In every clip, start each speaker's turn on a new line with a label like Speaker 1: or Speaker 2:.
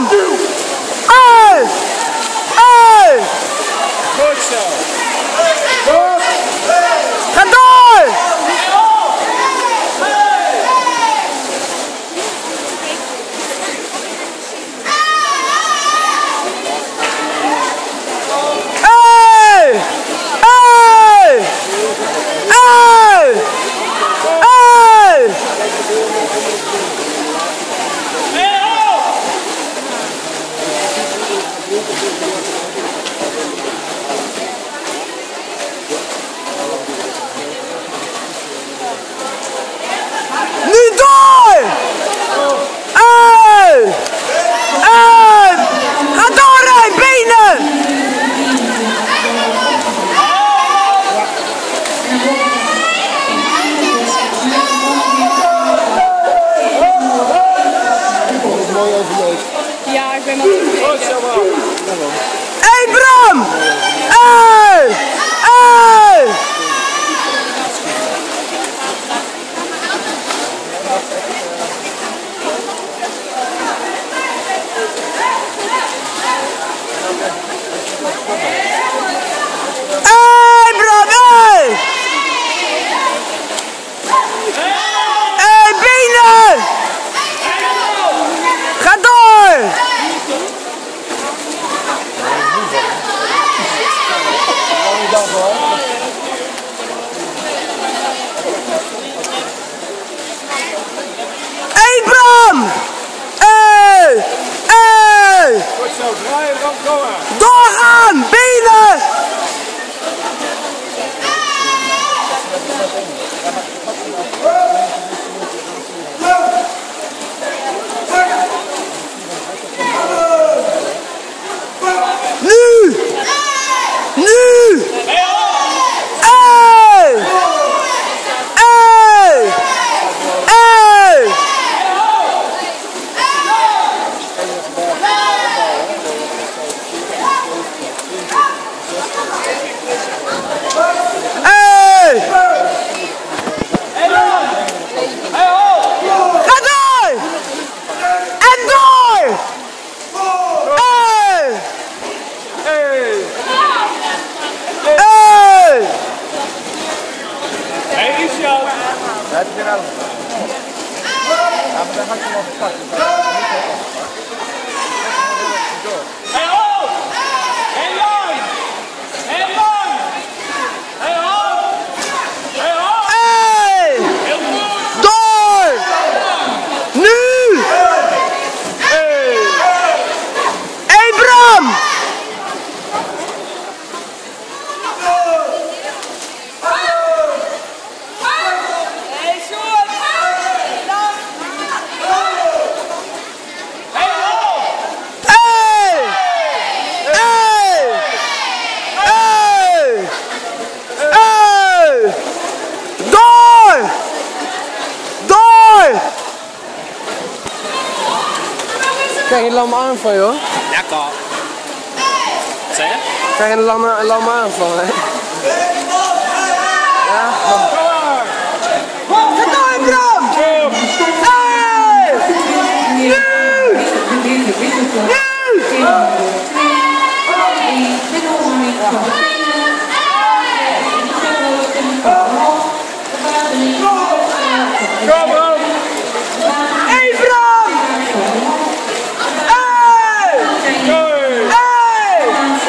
Speaker 1: Bram! Hey! Hey!
Speaker 2: Goed zo.
Speaker 1: Ga door! Hey! Hey! Hey! Hey! Nu door! Hey! Hey! Ga door, hè, benen!
Speaker 3: Mooi overleefd.
Speaker 4: Ja, ik ben wel tevreden.
Speaker 1: Hey Bram! Hey! Hey! Hey Bram! Hey! Hey benen! Ga door! Hey Bram! Hey! Hey!
Speaker 2: Goed zo, draaien, Bram, kom maar.
Speaker 1: Doorgaan! Benen! Nu! Nu! Hey! Hey! Hey! Hey! Ga door! En door! Hey!
Speaker 2: Hey!
Speaker 1: Hey!
Speaker 2: Hey, Isjan!
Speaker 3: Het is weer uit. Ja, maar dan ga ik hem nog pakken.
Speaker 2: Hey, ho! Hey, lang! Hey, lang! Hey, ho! Hey, ho!
Speaker 1: Hey!
Speaker 2: Heel goed!
Speaker 1: Door! Nu!
Speaker 2: Hey!
Speaker 1: Hey Bram! Hey! Hey! Hey! Hey! Door! Door! Krijg je een lamme aanval, joh?
Speaker 2: Lekker! Wat zei je?
Speaker 1: Krijg je een lamme aanval, hè? Ja? Ga door, Bram! Hey! Nu! Nu!
Speaker 2: Kom op!
Speaker 1: Hey Bram! Hey!
Speaker 2: Hey!
Speaker 1: Hey!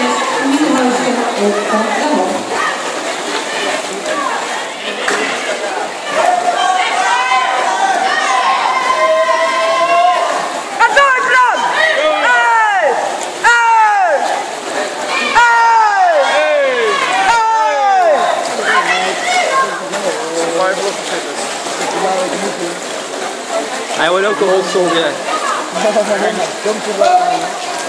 Speaker 1: Ga door, Bram! Hey! Hey! Hey!
Speaker 2: Hij wordt ook een old soldier.
Speaker 3: Dankjewel.